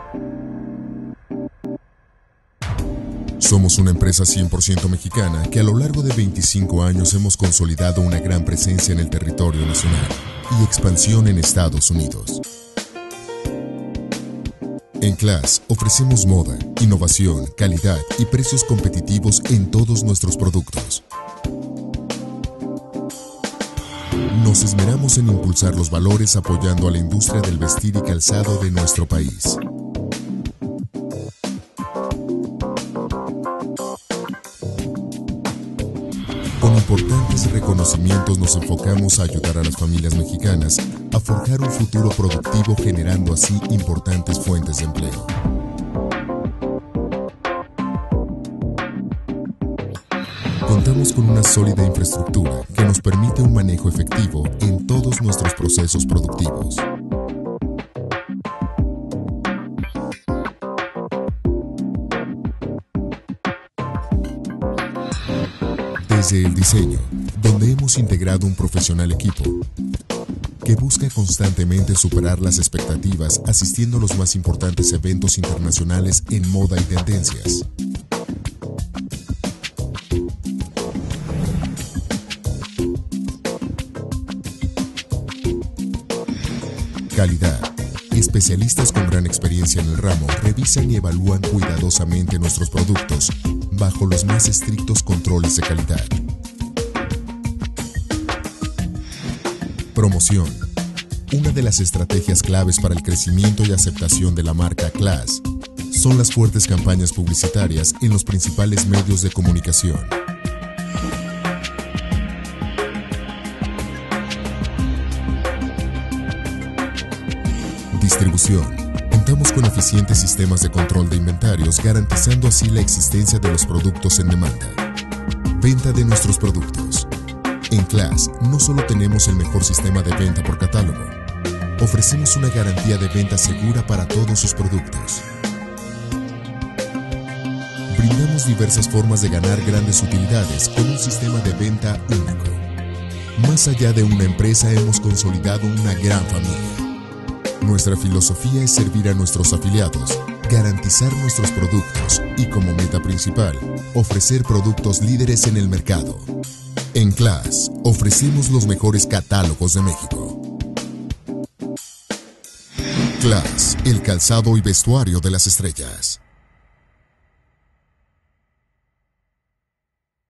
Somos una empresa 100% mexicana que a lo largo de 25 años hemos consolidado una gran presencia en el territorio nacional y expansión en Estados Unidos. En Class ofrecemos moda, innovación, calidad y precios competitivos en todos nuestros productos. Nos esmeramos en impulsar los valores apoyando a la industria del vestir y calzado de nuestro país. Con importantes reconocimientos nos enfocamos a ayudar a las familias mexicanas a forjar un futuro productivo, generando así importantes fuentes de empleo. Contamos con una sólida infraestructura que nos permite un manejo efectivo en todos nuestros procesos productivos. Desde el diseño, donde hemos integrado un profesional equipo que busca constantemente superar las expectativas asistiendo a los más importantes eventos internacionales en moda y tendencias. Calidad. Especialistas con gran experiencia en el ramo revisan y evalúan cuidadosamente nuestros productos bajo los más estrictos controles de calidad. Promoción. Una de las estrategias claves para el crecimiento y aceptación de la marca Class son las fuertes campañas publicitarias en los principales medios de comunicación. Distribución. Contamos con eficientes sistemas de control de inventarios, garantizando así la existencia de los productos en demanda. Venta de nuestros productos. En Class no solo tenemos el mejor sistema de venta por catálogo, ofrecemos una garantía de venta segura para todos sus productos. Brindamos diversas formas de ganar grandes utilidades con un sistema de venta único. Más allá de una empresa, hemos consolidado una gran familia. Nuestra filosofía es servir a nuestros afiliados, garantizar nuestros productos y, como meta principal, ofrecer productos líderes en el mercado. En Class ofrecemos los mejores catálogos de México. Class, el calzado y vestuario de las estrellas.